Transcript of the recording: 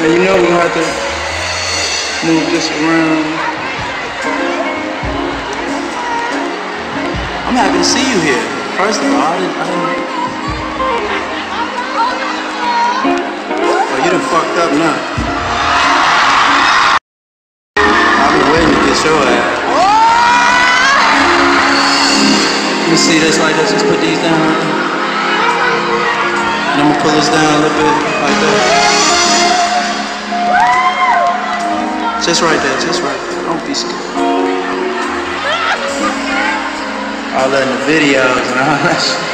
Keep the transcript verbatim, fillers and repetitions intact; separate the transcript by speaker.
Speaker 1: Now you know we're gonna have to move this around.
Speaker 2: I'm happy to see you here. First of all, I didn't, I didn't...
Speaker 1: Oh, you done fucked up now. I've been waiting to get your ass. Let me see this like this. Just put these down right there. And I'm gonna pull this down a little bit like that. Just right there, just right there. Don't be scared. All that in the videos and all that shit.